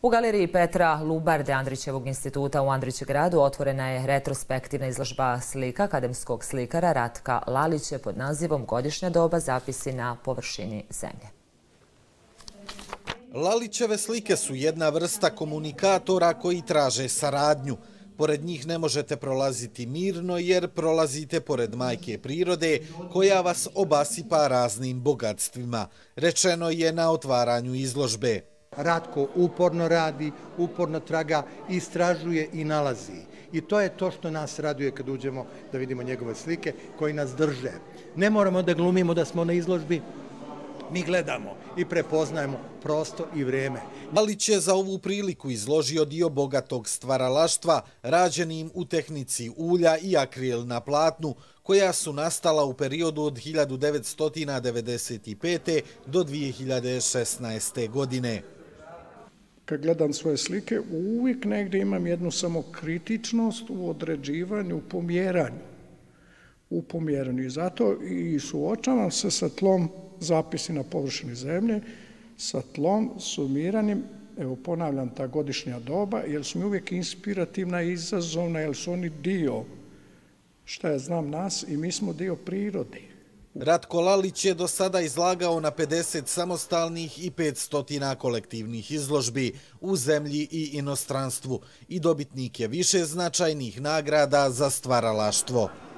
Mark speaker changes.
Speaker 1: U galeriji Petra Lubarde Andrićevog instituta u Andrićegradu otvorena je retrospektivna izložba slika akademskog slikara Ratka Lalića pod nazivom Godišnja doba zapisi na površini zemlje.
Speaker 2: Lalićeve slike su jedna vrsta komunikatora koji traže saradnju. Pored njih ne možete prolaziti mirno jer prolazite pored majke prirode koja vas obasipa raznim bogatstvima, rečeno je na otvaranju izložbe.
Speaker 3: Ratko uporno radi, uporno traga, istražuje i nalazi. I to je to što nas raduje kad uđemo da vidimo njegove slike koji nas drže. Ne moramo da glumimo da smo na izložbi, mi gledamo i prepoznajemo prosto i vreme.
Speaker 2: Lalić je za ovu priliku izložio dio bogatog stvaralaštva rađenim u tehnici ulja i akril na platnu, koja su nastala u periodu od 1995. do 2016. godine.
Speaker 4: Kad gledam svoje slike, uvijek negdje imam jednu samokritičnost u određivanju, u pomjeranju. I zato i suočavam se sa tlom zapisi na površini zemlje, sa tlom sumiranim, evo ponavljam, ta godišnja doba, jer su mi uvijek inspirativna i izazovna, jer su oni dio, šta ja znam, nas i mi smo dio prirode.
Speaker 2: Ratko Lalić je do sada izlagao na 50 samostalnih i 500 kolektivnih izložbi u zemlji i inostranstvu i dobitnik je više značajnih nagrada za stvaralaštvo.